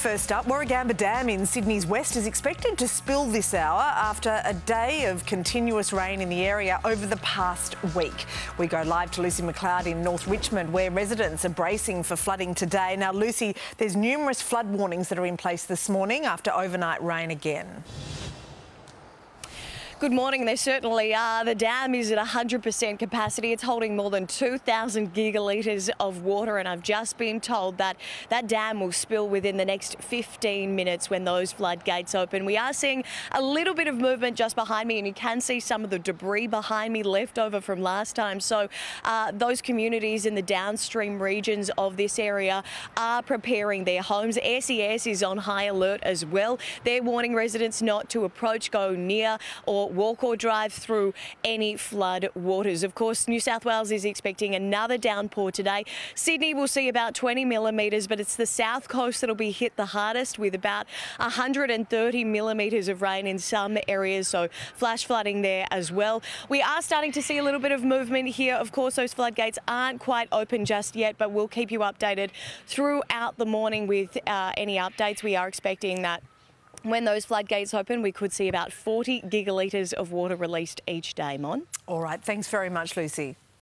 First up, Warragamba Dam in Sydney's west is expected to spill this hour after a day of continuous rain in the area over the past week. We go live to Lucy McLeod in North Richmond, where residents are bracing for flooding today. Now, Lucy, there's numerous flood warnings that are in place this morning after overnight rain again. Good morning. There certainly are. The dam is at 100% capacity. It's holding more than 2,000 gigalitres of water, and I've just been told that that dam will spill within the next 15 minutes when those floodgates open. We are seeing a little bit of movement just behind me, and you can see some of the debris behind me left over from last time. So those communities in the downstream regions of this area are preparing their homes. SES is on high alert as well. They're warning residents not to approach, go near or walk or drive through any flood waters. Of course, New South Wales is expecting another downpour today. Sydney will see about 20 millimetres, but it's the south coast that'll be hit the hardest with about 130 millimetres of rain in some areas, so flash flooding there as well. We are starting to see a little bit of movement here. Of course, those floodgates aren't quite open just yet, but we'll keep you updated throughout the morning with any updates. We are expecting that when those floodgates open, we could see about 40 gigalitres of water released each day, Mon. All right, thanks very much, Lucy.